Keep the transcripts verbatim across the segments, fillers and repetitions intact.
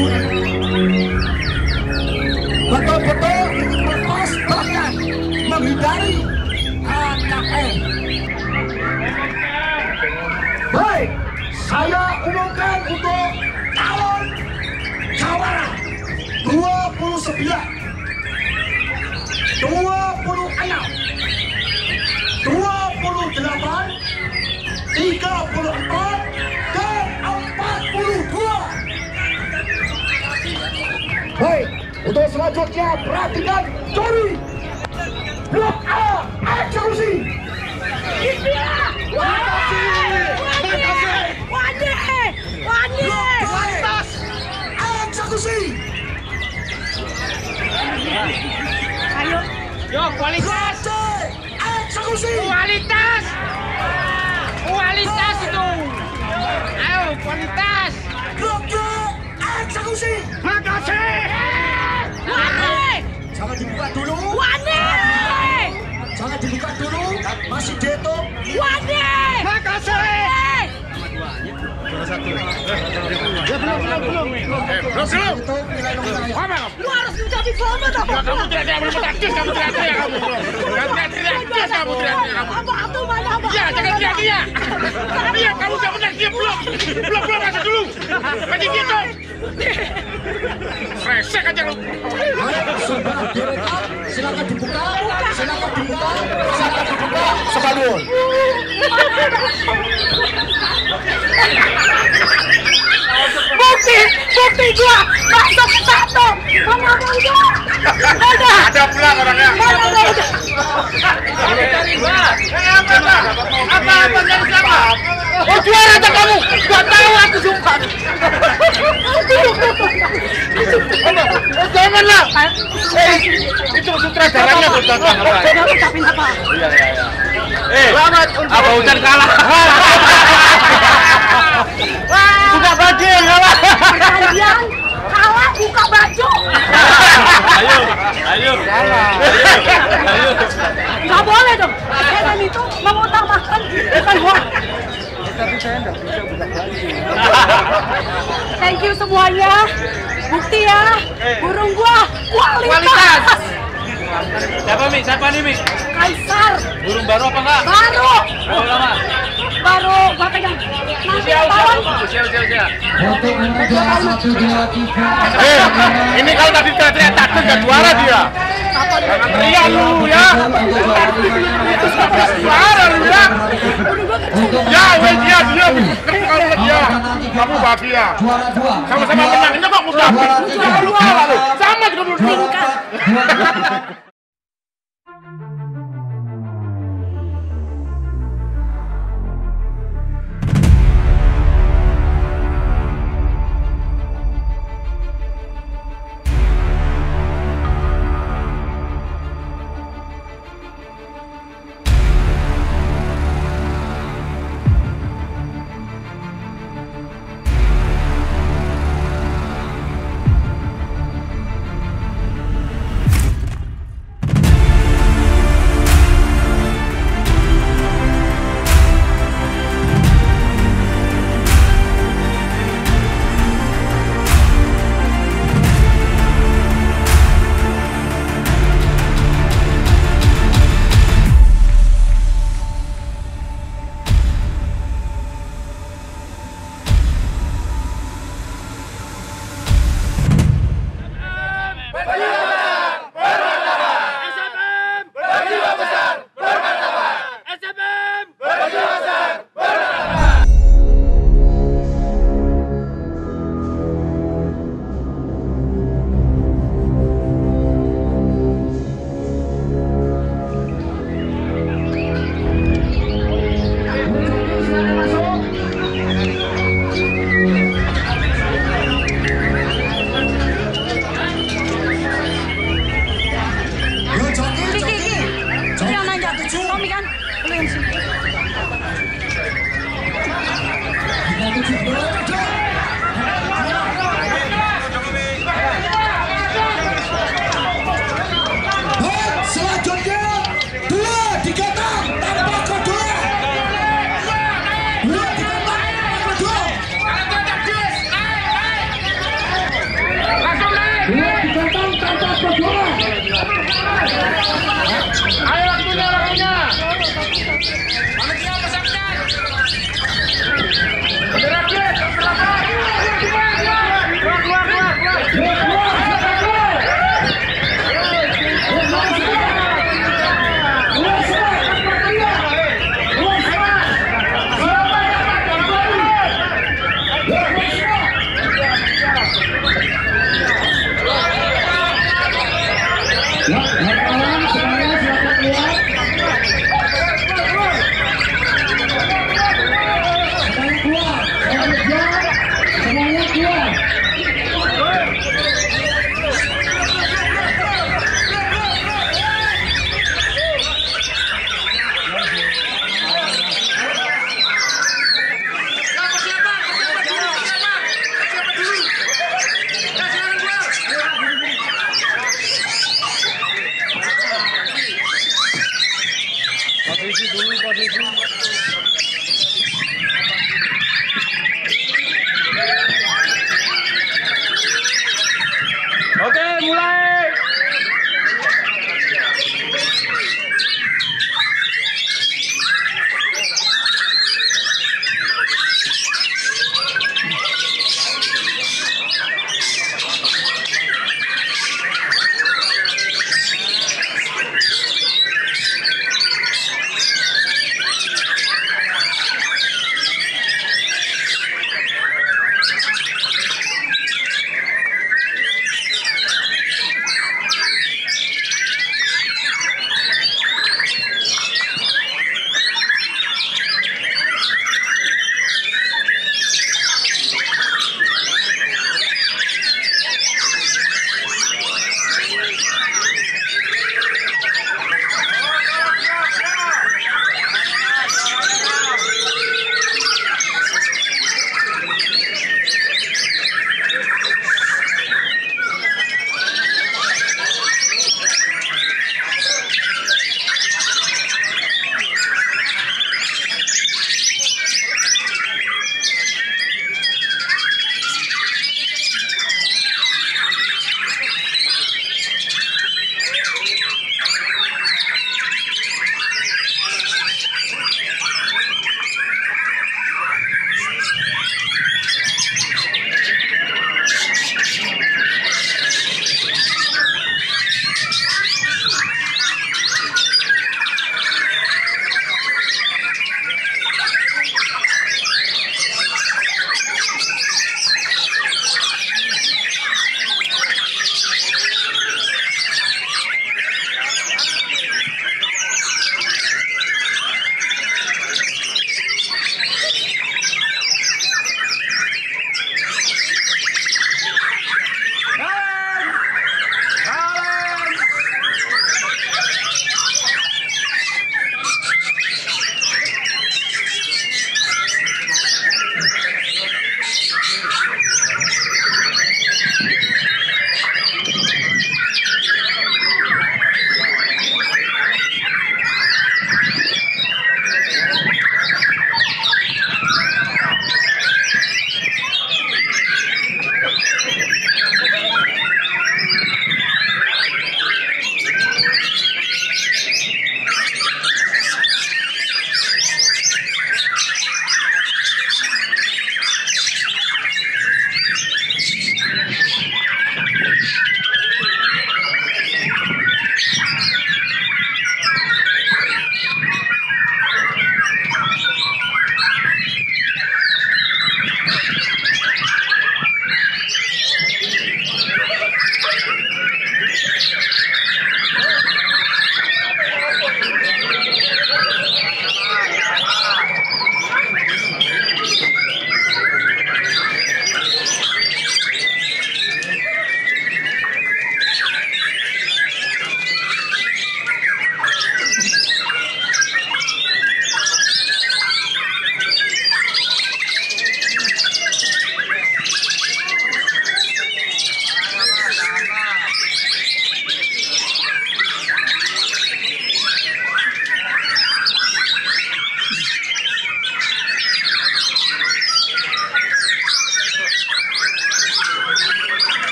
prajurit betul-betul lepas bahkan menghindari K K N. Baik, saya umumkan untuk calon jawara dua puluh sembilan, dua puluh enam, dua puluh delapan, tiga puluh empat, dan empat puluh dua. Baik, untuk selanjutnya perhatikan juri. Blok A, eksekusi. Wani, Wani, Lantas, eksekusi. Ayo, yo kualitas, Eksekusi. kualitas, kualitas itu. Ayo kualitas. Blok D, eksekusi. Makasih. Wani, Jangan dibuka dulu. Wani, Jangan dibuka dulu. Masih dihitung. Wani. Makasih. Ya belum, belum, belum. Eh, belum belum. Hitung nilai nominalnya. Apa? Lu harus menjadi format Ya, kamu tidak tidak boleh taktis, kamu tidak teriak kamu. Tidak tidak teriak kamu tidak teriak kamu. Apa itu mana apa? Ya, jangan teriak teriak. Iya, kamu tidak benar dia belum. Belum belum masuk dulu. Masih gitu. Resek aja lu. Sudah direkam. Silakan dibuka. Silakan dibuka. Silakan dibuka. Sepadul. Bukti, bukti gua masuk satu. Mana mau gua? Ada. Ada pulang orangnya. Mana mau gua? Cari gua. Apa apa? Apa apa cari siapa? Oh juara aja kamu. Gua tahu aku sumpah. Janganlah. Eh, itu sutradaranya berdagang apa? Tapi apa? Iya iya iya. Eh, selamat untuk Abah Hujan kalah. Buka baju yang kalah. Kalian kalah buka baju. Ayo, ayo. Ayo. Nggak boleh dong. Kalian itu mengutamakan bukan hoax. Tapi saya nggak bisa buka baju. Thank you semuanya. Bukti ya. Burung gua kualitas. Kualitas. Siapa Mi? Siapa nih Mi? Kaisar. Burung baru apa enggak? Baru. Berapa lama? Baru gua pegang. Nanti Usia usia tahun. usia usia usia. Untuk muda satu dua tiga. Eh, ini kalau tadi teriak takut nggak juara dia. Jangan teriak lu ya. Itu sudah juara lu ya. Ya, weh dia dia. Kalau dia, kamu bahagia. Juara dua. Sama-sama menang. Ini kok mudah. Jangan lu kalah lu. Sama juga dulu. Tingkat. Oke, mulai.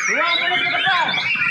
Dua menit ke depan.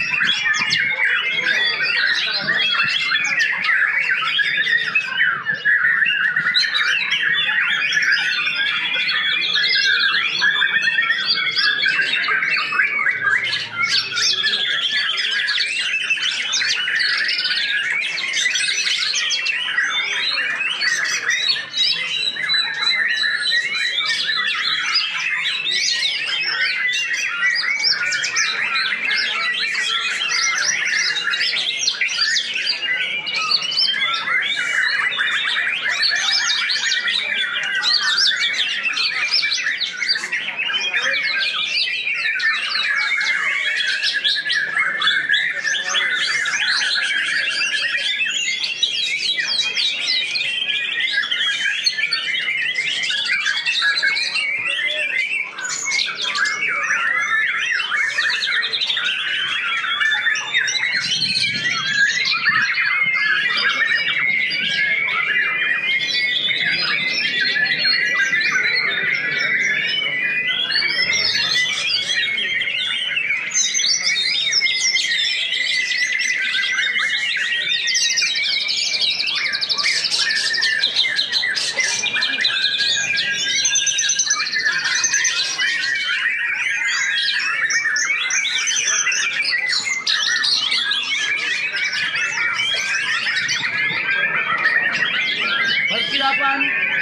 Persiapan.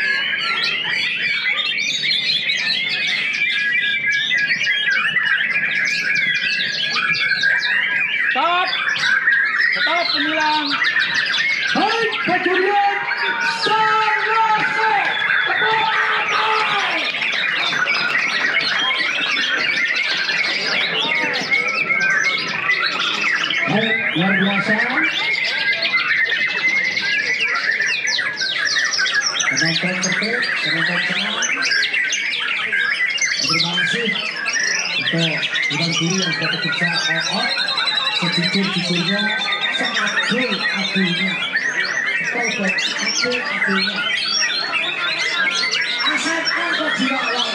Stop. Stop sembilan. Hai, kejadian selesai. Baik, luar biasa. Penonton tertib, penonton tenang. Terima kasih untuk bidang guru yang sudah bekerja all out sejujur-jujurnya, seadil-adilnya, seadil-adilnya. Asal angkat jiwawan.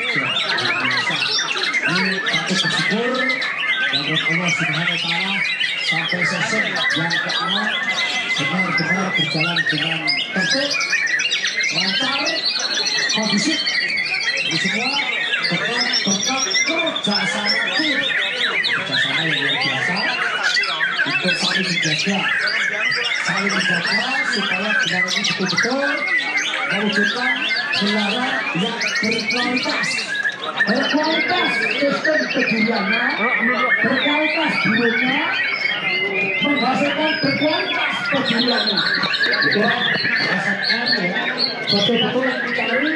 Ini patut bersyukur dan Allah Subhanahu wa Ta'ala sampai sesi yang keenam benar-benar berjalan dengan tertib, lancar, kondusif. Ini semua berkat berkat kerjasama tim, kerjasama yang luar biasa untuk saling menjaga, saling menjaga supaya gelaran ini betul-betul mewujudkan gelaran yang berkualitas, berkualitas sistem kejuriannya, berkualitas burungnya, menghasilkan berkualitas kejuriannya. Itulah S M R ya, betul-betul yang dicari